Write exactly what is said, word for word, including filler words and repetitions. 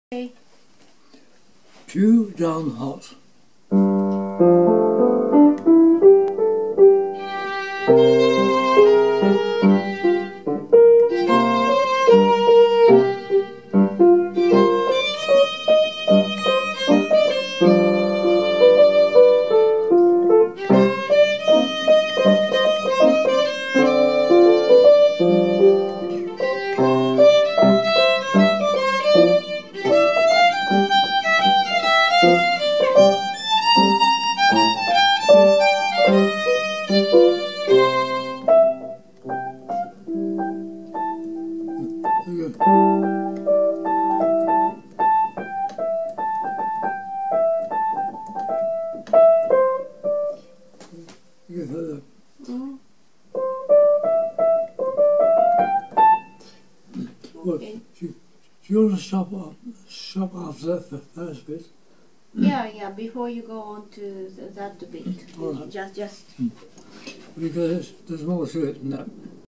Okay. Pew down hot. Mm. Well, Okay. do, do you want to stop, up, stop after that, the first bit? Yeah, yeah. Before you go on to th that bit, All right. just, just. Because there's, there's more to it than that.